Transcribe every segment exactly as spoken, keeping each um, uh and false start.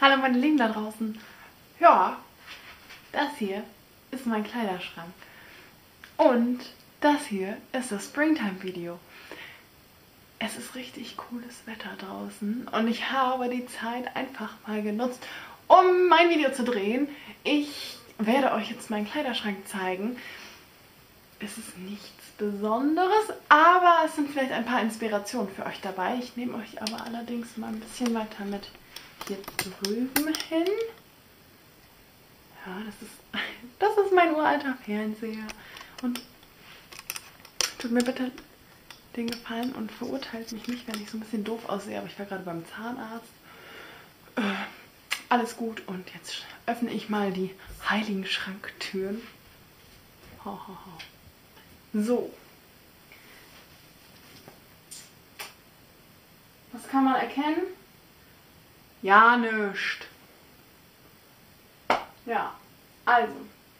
Hallo meine Lieben da draußen. Ja, das hier ist mein Kleiderschrank. Und das hier ist das Springtime-Video. Es ist richtig cooles Wetter draußen und ich habe die Zeit einfach mal genutzt, um mein Video zu drehen. Ich werde euch jetzt meinen Kleiderschrank zeigen. Es ist nichts Besonderes, aber es sind vielleicht ein paar Inspirationen für euch dabei. Ich nehme euch aber allerdings mal ein bisschen weiter mit hier drüben hin. Ja, das ist, das ist mein uralter Fernseher. Und tut mir bitte den Gefallen und verurteilt mich nicht, wenn ich so ein bisschen doof aussehe, aber ich war gerade beim Zahnarzt. Äh, alles gut und jetzt öffne ich mal die heiligen Schranktüren. Ho, ho, ho. So. Was kann man erkennen? Ja, nichts. Ja, also.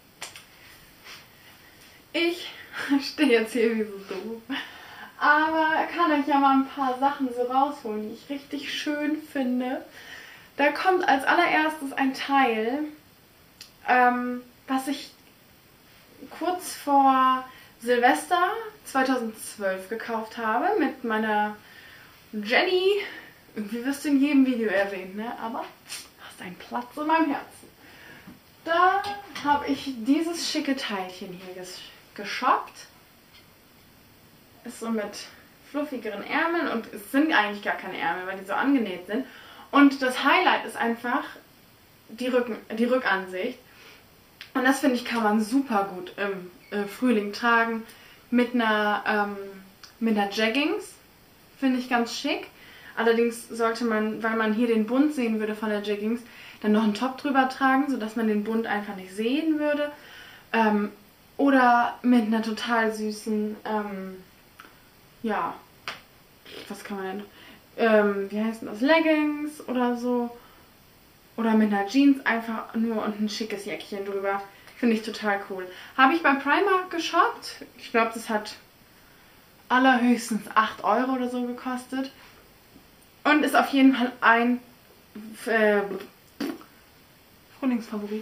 Ich stehe jetzt hier wie so doof. Aber kann euch ja mal ein paar Sachen so rausholen, die ich richtig schön finde. Da kommt als allererstes ein Teil, ähm, was ich kurz vor Silvester zweitausendzwölf gekauft habe mit meiner Jenny. Irgendwie wirst du in jedem Video erwähnt, ne? Aber hast einen Platz in meinem Herzen. Da habe ich dieses schicke Teilchen hier ges geshoppt. Ist so mit fluffigeren Ärmeln und es sind eigentlich gar keine Ärmel, weil die so angenäht sind. Und das Highlight ist einfach die, Rücken, die Rückansicht. Und das finde ich, kann man super gut im äh, Frühling tragen mit einer, ähm, mit einer Jeggings. Finde ich ganz schick. Allerdings sollte man, weil man hier den Bund sehen würde von der Jeggings, dann noch einen Top drüber tragen, sodass man den Bund einfach nicht sehen würde. Ähm, oder mit einer total süßen, ähm, ja, was kann man denn, ähm, wie heißt denn das, Leggings oder so. Oder mit einer Jeans einfach nur und ein schickes Jäckchen drüber. Finde ich total cool. Habe ich bei Primark geshoppt. Ich glaube, das hat allerhöchstens acht Euro oder so gekostet. Und ist auf jeden Fall ein äh, Frühlingsfavorit.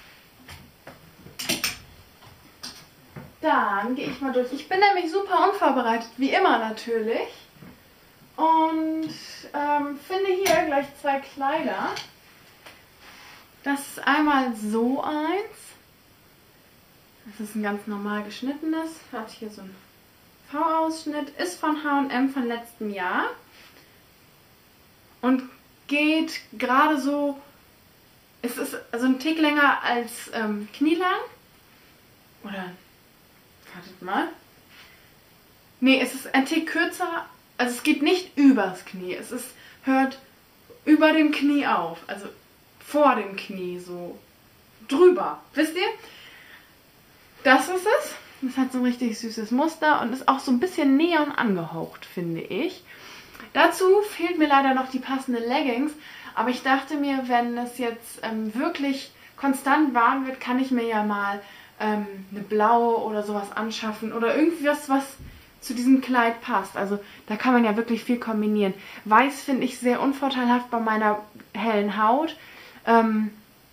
Dann gehe ich mal durch. Ich bin nämlich super unvorbereitet, wie immer natürlich. Und ähm, finde hier gleich zwei Kleider. Das ist einmal so eins. Das ist ein ganz normal geschnittenes. Hat hier so einen V-Ausschnitt. Ist von H und M von letztem Jahr. Und geht gerade so. Es ist also ein Tick länger als ähm, knielang. Oder. Wartet mal. Nee, es ist ein Tick kürzer. Also es geht nicht übers Knie. Es ist, hört über dem Knie auf. Also vor dem Knie so drüber. Wisst ihr? Das ist es. Das hat so ein richtig süßes Muster und ist auch so ein bisschen neon angehaucht, finde ich. Dazu fehlt mir leider noch die passende Leggings. Aber ich dachte mir, wenn es jetzt ähm, wirklich konstant warm wird, kann ich mir ja mal ähm, eine blaue oder sowas anschaffen. Oder irgendwas, was zu diesem Kleid passt. Also da kann man ja wirklich viel kombinieren. Weiß finde ich sehr unvorteilhaft bei meiner hellen Haut. Ähm,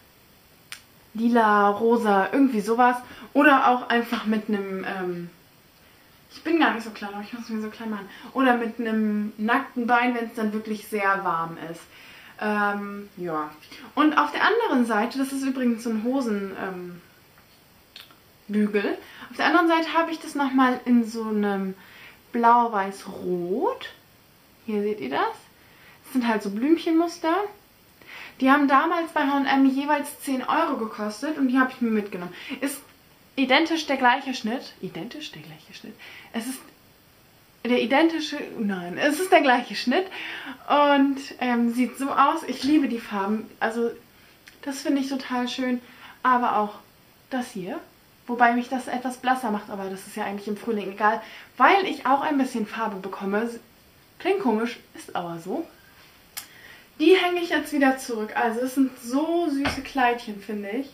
lila, rosa, irgendwie sowas. Oder auch einfach mit einem, ähm, ich bin gar nicht so klein, aber ich muss mir so klein machen. Oder mit einem nackten Bein, wenn es dann wirklich sehr warm ist. Ähm, ja. Und auf der anderen Seite, das ist übrigens so ein Hosenbügel. Ähm, auf der anderen Seite habe ich das nochmal in so einem blau-weiß-rot. Hier seht ihr das. Das sind halt so Blümchenmuster. Die haben damals bei H und M jeweils zehn Euro gekostet und die habe ich mir mitgenommen. Ist identisch der gleiche Schnitt. Identisch der gleiche Schnitt. Es ist der identische, nein, es ist der gleiche Schnitt und ähm, sieht so aus. Ich liebe die Farben. Also das finde ich total schön. Aber auch das hier. Wobei mich das etwas blasser macht, aber das ist ja eigentlich im Frühling egal. Weil ich auch ein bisschen Farbe bekomme. Klingt komisch, ist aber so. Die hänge ich jetzt wieder zurück. Also es sind so süße Kleidchen, finde ich.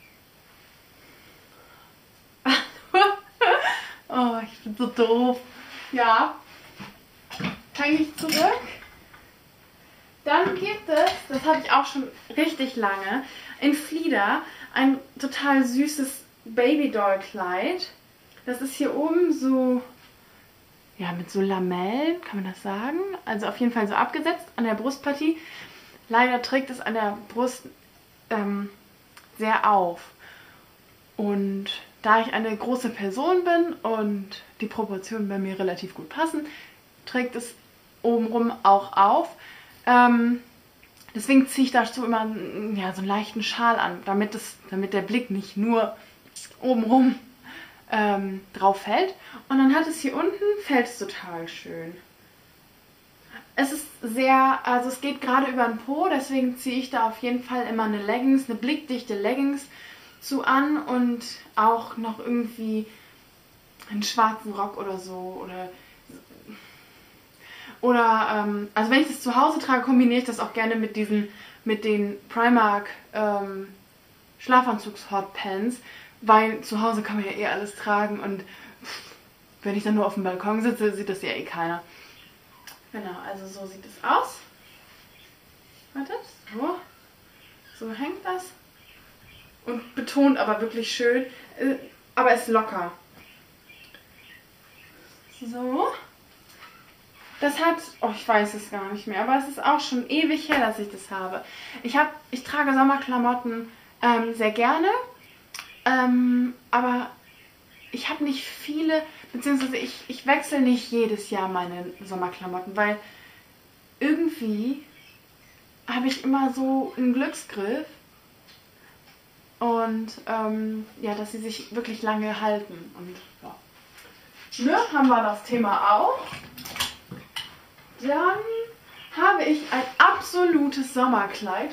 Oh, ich bin so doof. Ja. Hänge ich zurück. Dann gibt es, das habe ich auch schon richtig lange, in Flieder ein total süßes Babydoll-Kleid. Das ist hier oben so, ja, mit so Lamellen, kann man das sagen? Also auf jeden Fall so abgesetzt an der Brustpartie. Leider trägt es an der Brust ähm, sehr auf. Und da ich eine große Person bin und die Proportionen bei mir relativ gut passen, trägt es obenrum auch auf. Ähm, deswegen ziehe ich dazu immer ja, so einen leichten Schal an, damit, es, damit der Blick nicht nur obenrum ähm, drauf fällt. Und dann hat es hier unten, fällt es total schön. Es ist sehr, also es geht gerade über den Po, deswegen ziehe ich da auf jeden Fall immer eine Leggings, eine blickdichte Leggings zu an und auch noch irgendwie einen schwarzen Rock oder so. Oder, oder ähm, also wenn ich das zu Hause trage, kombiniere ich das auch gerne mit diesen, mit den Primark ähm, Schlafanzugs-Hotpants, weil zu Hause kann man ja eh alles tragen und wenn ich dann nur auf dem Balkon sitze, sieht das ja eh keiner. Genau, also so sieht es aus. Warte, so. So hängt das. Und betont aber wirklich schön. Aber ist locker. So. Das hat, oh ich weiß es gar nicht mehr, aber es ist auch schon ewig her, dass ich das habe. Ich, hab, ich trage Sommerklamotten ähm, sehr gerne. Ähm, aber ich habe nicht viele, beziehungsweise ich, ich wechsle nicht jedes Jahr meine Sommerklamotten, weil irgendwie habe ich immer so einen Glücksgriff und ähm, ja, dass sie sich wirklich lange halten. Und ja, ne, haben wir das Thema auch. Dann habe ich ein absolutes Sommerkleid.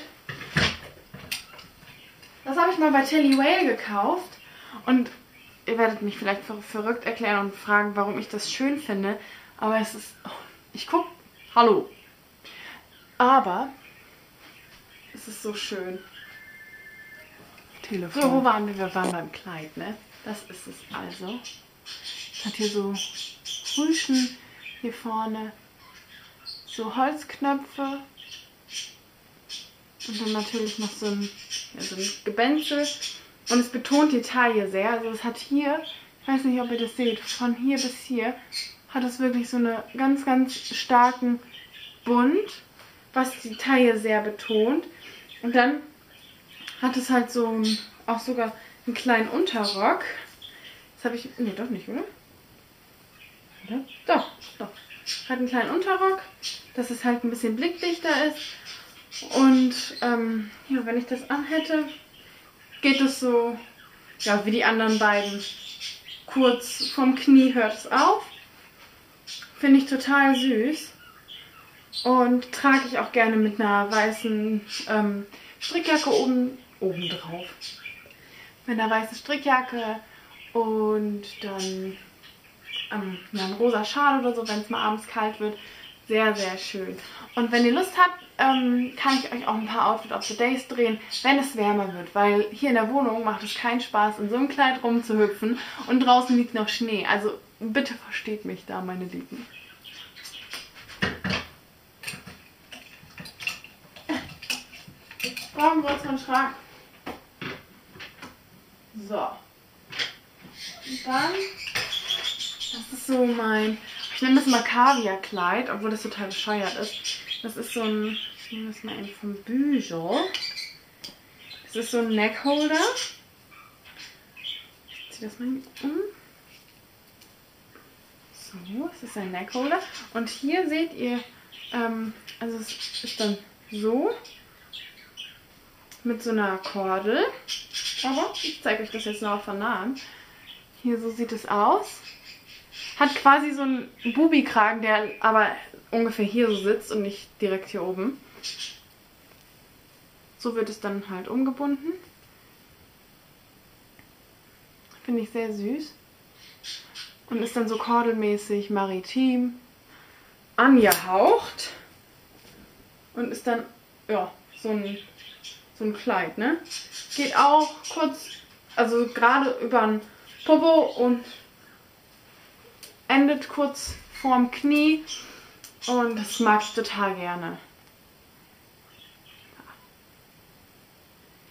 Das habe ich mal bei Tilly Whale gekauft und ihr werdet mich vielleicht für verrückt erklären und fragen, warum ich das schön finde. Aber es ist... Oh, ich guck... Hallo. Aber es ist so schön. Telefon. So, wo waren wir? Wir waren beim Kleid, ne? Das ist es also. Es hat hier so Rüschen hier vorne. So Holzknöpfe. Und dann natürlich noch so ein, ja, so ein Gebänzel. Und es betont die Taille sehr. Also es hat hier, ich weiß nicht, ob ihr das seht, von hier bis hier hat es wirklich so einen ganz, ganz starken Bund, was die Taille sehr betont. Und dann hat es halt so ein, auch sogar einen kleinen Unterrock. Das habe ich, nee, doch nicht, oder? Oder? Doch, doch. Hat einen kleinen Unterrock, dass es halt ein bisschen blickdichter ist. Und ähm, ja, wenn ich das anhätte, geht es so, ja, wie die anderen beiden. Kurz vom Knie hört es auf. Finde ich total süß. Und trage ich auch gerne mit einer weißen ähm, Strickjacke oben, oben drauf. Mit einer weißen Strickjacke und dann ähm, ja, ein rosa Schal oder so, wenn es mal abends kalt wird. Sehr, sehr schön. Und wenn ihr Lust habt, ähm, kann ich euch auch ein paar Outfit of the Days drehen, wenn es wärmer wird. Weil hier in der Wohnung macht es keinen Spaß, in so einem Kleid rumzuhüpfen und draußen liegt noch Schnee. Also bitte versteht mich da, meine Lieben. Brauchen wir uns einen Schrank. So. Und dann, das ist so mein, ich nenne das mal Kaviar-Kleid, obwohl das total bescheuert ist. Das ist so ein, ich nehme das mal eben vom Bügel. Das ist so ein Neckholder. Ich ziehe das mal um. So, es ist ein Neckholder. Und hier seht ihr, ähm, also es ist dann so. Mit so einer Kordel. Aber ich zeige euch das jetzt noch von nahem. Hier, so sieht es aus. Hat quasi so einen Bubi-Kragen, der aber ungefähr hier so sitzt und nicht direkt hier oben. So wird es dann halt umgebunden. Finde ich sehr süß. Und ist dann so kordelmäßig maritim angehaucht. Und ist dann, ja, so ein... So ein Kleid, ne? Geht auch kurz, also gerade über den Popo und endet kurz vorm Knie. Und das mag ich total gerne.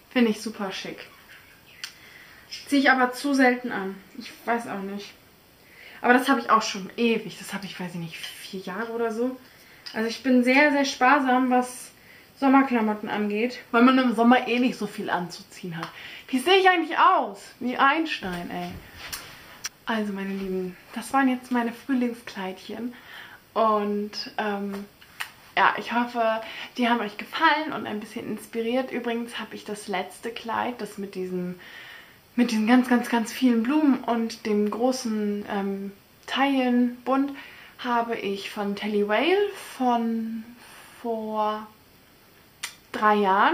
Finde ich super schick. Ziehe ich aber zu selten an. Ich weiß auch nicht. Aber das habe ich auch schon ewig. Das habe ich, weiß ich nicht, vier Jahre oder so. Also ich bin sehr, sehr sparsam, was Sommerklamotten angeht. Weil man im Sommer eh nicht so viel anzuziehen hat. Wie sehe ich eigentlich aus? Wie Einstein, ey. Also meine Lieben, das waren jetzt meine Frühlingskleidchen. Und ähm, ja, ich hoffe, die haben euch gefallen und ein bisschen inspiriert. Übrigens habe ich das letzte Kleid, das mit diesem, mit diesen ganz, ganz, ganz vielen Blumen und dem großen ähm, Taillenbund, habe ich von Telly Whale von vor drei Jahren.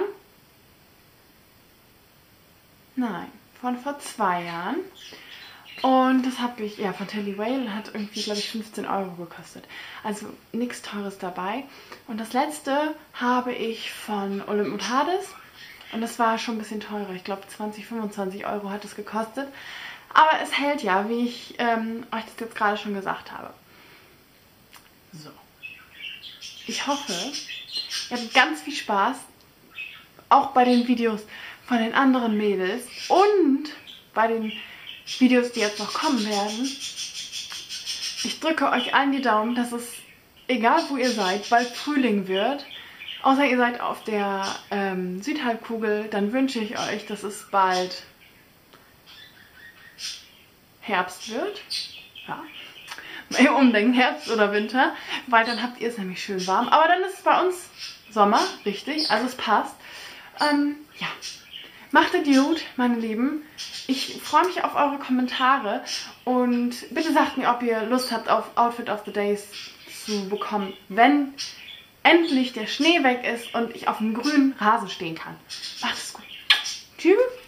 Nein, von vor zwei Jahren. Und das habe ich, ja, von Telly Whale, hat irgendwie, glaube ich, fünfzehn Euro gekostet. Also nichts Teures dabei. Und das letzte habe ich von Olymp und Hades. Und das war schon ein bisschen teurer. Ich glaube, zwanzig, fünfundzwanzig Euro hat es gekostet. Aber es hält ja, wie ich ähm, euch das jetzt gerade schon gesagt habe. So. Ich hoffe, ihr habt ganz viel Spaß. Auch bei den Videos von den anderen Mädels. Und bei den Videos, die jetzt noch kommen werden. Ich drücke euch allen die Daumen, dass es, egal wo ihr seid, bald Frühling wird. Außer ihr seid auf der ähm, Südhalbkugel, dann wünsche ich euch, dass es bald Herbst wird. Ja. Mal umdenken, Herbst oder Winter, weil dann habt ihr es nämlich schön warm. Aber dann ist es bei uns Sommer, richtig, also es passt. Ähm, ja. Macht es gut, meine Lieben. Ich freue mich auf eure Kommentare und bitte sagt mir, ob ihr Lust habt, auf Outfit of the Days zu bekommen, wenn endlich der Schnee weg ist und ich auf dem grünen Rasen stehen kann. Macht es gut. Tschüss.